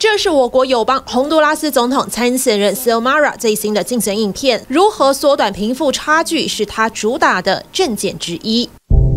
这是我国友邦洪都拉斯总统参选人 Xiomara 最新的竞选影片，如何缩短贫富差距是他主打的政见之一。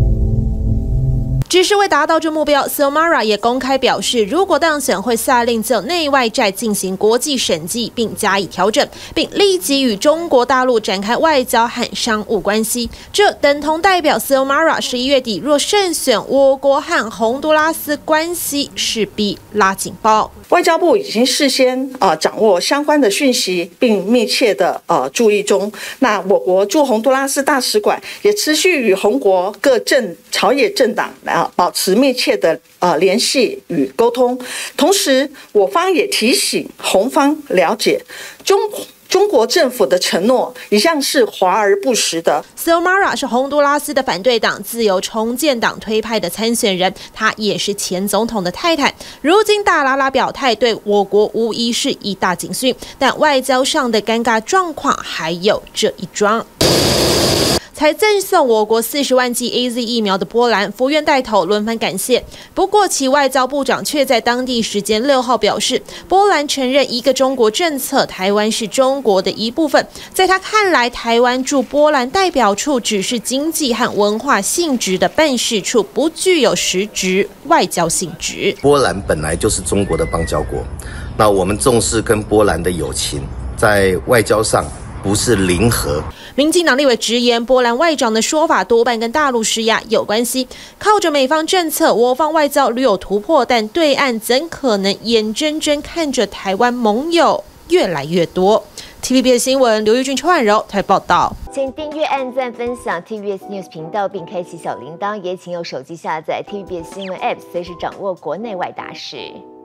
只是为达到这目标 ，Xiomara 也公开表示，如果当选，会下令就内外债进行国际审计，并加以调整，并立即与中国大陆展开外交和商务关系。这等同代表 Xiomara 11月底若胜选，我国和洪都拉斯关系势必拉警报。 外交部已经事先掌握相关的讯息，并密切的注意中。那我国驻洪都拉斯大使馆也持续与洪国各朝野政党保持密切的联系与沟通，同时我方也提醒洪方了解中国政府的承诺一向是华而不实的。 Xiomara 是洪都拉斯的反对党自由重建党推派的参选人，她也是前总统的太太。如今大拉拉表态，对我国无疑是一大警讯，但外交上的尴尬状况还有这一桩。 才赠送我国40万剂 AZ 疫苗的波兰，福院带头轮番感谢。不过，其外交部长却在当地时间6号表示，波兰承认一个中国政策，台湾是中国的一部分。在他看来，台湾驻波兰代表处只是经济和文化性质的办事处，不具有实质外交性质。 波兰本来就是中国的邦交国，那我们重视跟波兰的友情，在外交上。 不是零和。 民进党立委直言，波兰外长的说法多半跟大陆施压有关系。靠着美方政策，我方外交屡有突破，但对岸怎可能眼睁睁看着台湾盟友越来越多 ？TVBS 新闻刘玉俊、邱婉柔台报道。 请订阅、按赞、分享 TVBS News 频道，并开启小铃铛，也请用手机下载 TVBS 新闻 App， 随时掌握国内外大事。